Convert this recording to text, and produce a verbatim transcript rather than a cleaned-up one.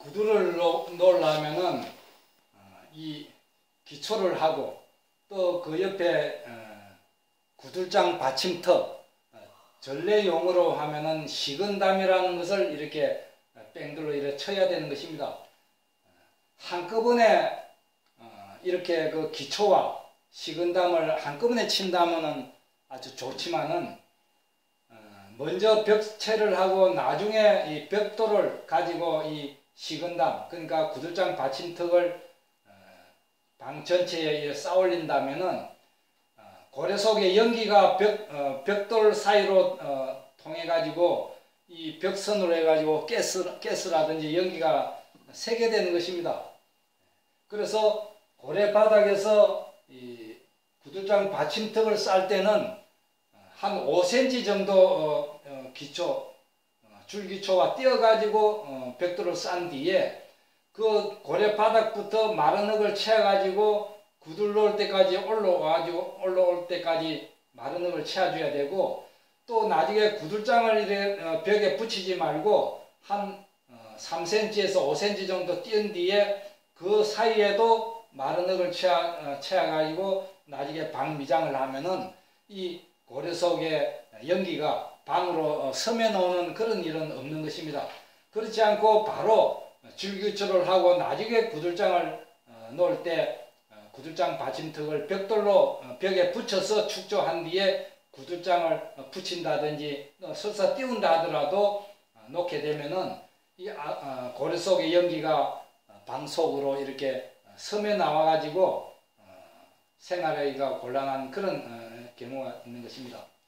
구두를 놓으려면은 어, 이 기초를 하고 또 그 옆에 어, 구들장 받침턱, 어, 전래용어로 하면은 식은담이라는 것을 이렇게 뺑글로 이렇게 쳐야 되는 것입니다. 한꺼번에 어, 이렇게 그 기초와 식은담을 한꺼번에 친다면은 아주 좋지만은 어, 먼저 벽체를 하고 나중에 이 벽돌을 가지고 이 식은담, 그러니까 구들장 받침턱을 어, 방 전체에 쌓아 올린다면은 어, 고래 속의 연기가 벽, 어, 벽돌 사이로 어, 통해 가지고 이 벽선으로 해가지고 가스, 가스라든지 연기가 새게 되는 것입니다. 그래서 고래 바닥에서 이 구들장 받침턱을 쌀 때는 한 오 센티미터 정도 어, 어, 기초, 어, 줄기초와 띄어가지고 어, 벽돌을 싼 뒤에 그 고래 바닥부터 마른 흙을 채워가지고 구들 놓을 때까지 올라와가지고 올라올 때까지 마른 흙을 채워줘야 되고, 또 나중에 구들장을 이래 어, 벽에 붙이지 말고 한 어, 삼 센티미터에서 오 센티미터 정도 띄운 뒤에 그 사이에도 마른 흙을 채워, 어, 채워가지고 나중에 방 미장을 하면은 이 고래 속에 연기가 방으로 어, 섬에 나오는 그런 일은 없는 것입니다. 그렇지 않고 바로 줄기초를 하고 나중에 구들장을 어, 놓을 때 어, 구들장 받침턱을 벽돌로 어, 벽에 붙여서 축조한 뒤에 구들장을 어, 붙인다든지 어, 설사 띄운다 하더라도 어, 놓게 되면은 이 아, 어, 고래 속의 연기가 어, 방 속으로 이렇게 어, 섬에 나와 가지고 어, 생활하기가 곤란한 그런 어, 경우가 있는 것입니다.